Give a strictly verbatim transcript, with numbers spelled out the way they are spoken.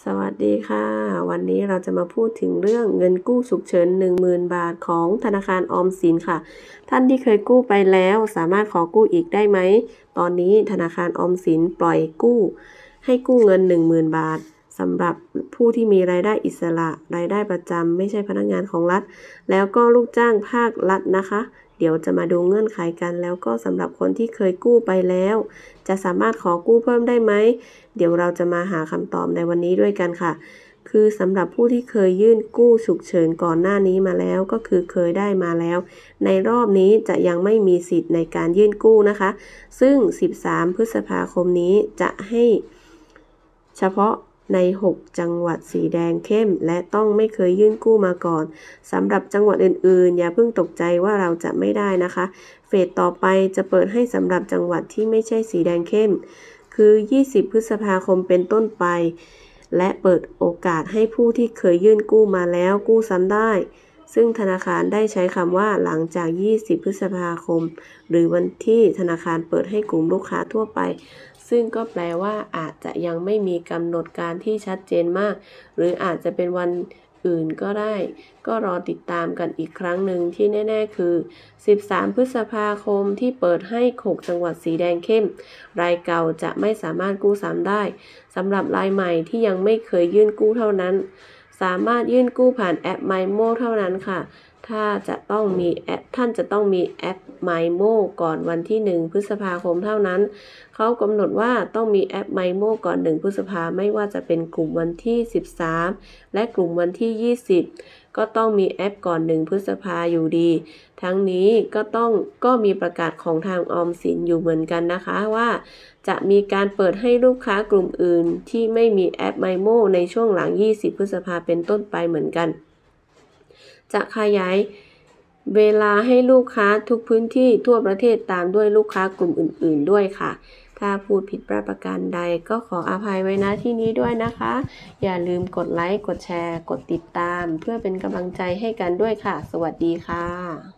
สวัสดีค่ะ วันนี้เราจะมาพูดถึงเรื่องเงินกู้ฉุกเฉิน หนึ่งหมื่น บาทของธนาคารออมสินค่ะ ท่านที่เคยกู้ไปแล้วสามารถขอกู้อีกได้ไหม ตอนนี้ธนาคารออมสินปล่อยกู้ให้กู้เงิน หนึ่งหมื่น บาทสำหรับผู้ที่มีรายได้อิสระรายได้ประจำไม่ใช่พนักงานของรัฐแล้วก็ลูกจ้างภาครัฐนะคะเดี๋ยวจะมาดูเงื่อนไขกันแล้วก็สำหรับคนที่เคยกู้ไปแล้วจะสามารถขอกู้เพิ่มได้ไหมเดี๋ยวเราจะมาหาคำตอบในวันนี้ด้วยกันค่ะคือสำหรับผู้ที่เคยยื่นกู้ฉุกเฉินก่อนหน้านี้มาแล้วก็คือเคยได้มาแล้วในรอบนี้จะยังไม่มีสิทธิ์ในการยื่นกู้นะคะซึ่งสิบสามพฤษภาคมนี้จะให้เฉพาะในหกจังหวัดสีแดงเข้มและต้องไม่เคยยื่นกู้มาก่อนสำหรับจังหวัดอื่นๆอย่าเพิ่งตกใจว่าเราจะไม่ได้นะคะเฟสต่อไปจะเปิดให้สำหรับจังหวัดที่ไม่ใช่สีแดงเข้มคือยี่สิบพฤษภาคมเป็นต้นไปและเปิดโอกาสให้ผู้ที่เคยยื่นกู้มาแล้วกู้ซ้ำได้ซึ่งธนาคารได้ใช้คำว่าหลังจากยี่สิบพฤษภาคมหรือวันที่ธนาคารเปิดให้กลุ่มลูกค้าทั่วไปซึ่งก็แปลว่าอาจจะยังไม่มีกำหนดการที่ชัดเจนมากหรืออาจจะเป็นวันอื่นก็ได้ก็รอติดตามกันอีกครั้งหนึ่งที่แน่ๆคือสิบสามพฤษภาคมที่เปิดให้หกจังหวัดสีแดงเข้มรายเก่าจะไม่สามารถกู้ซ้ำได้สำหรับรายใหม่ที่ยังไม่เคยยื่นกู้เท่านั้นสามารถยื่นกู้ผ่านแอป ไมโม เท่านั้นค่ะถ้าจะต้องมีแอปท่านจะต้องมีแอป ไมโม ก่อนวันที่หนึ่งพฤษภาคมเท่านั้นเขากำหนดว่าต้องมีแอป ไมโม ก่อนหนึ่งพฤษภาไม่ว่าจะเป็นกลุ่มวันที่สิบสามและกลุ่มวันที่ยี่สิบก็ต้องมีแอปก่อนหนึ่งพฤษภาอยู่ดีทั้งนี้ก็ต้องก็มีประกาศของทางออมสินอยู่เหมือนกันนะคะว่าจะมีการเปิดให้ลูกค้ากลุ่มอื่นที่ไม่มีแอป ไมโม ในช่วงหลังยี่สิบพฤษภาเป็นต้นไปเหมือนกันจะขยายเวลาให้ลูกค้าทุกพื้นที่ทั่วประเทศตามด้วยลูกค้ากลุ่มอื่นๆด้วยค่ะถ้าพูดผิดประการใดก็ขออภัยไว้ณที่นี้ด้วยนะคะอย่าลืมกดไลค์กดแชร์กดติดตามเพื่อเป็นกำลังใจให้กันด้วยค่ะสวัสดีค่ะ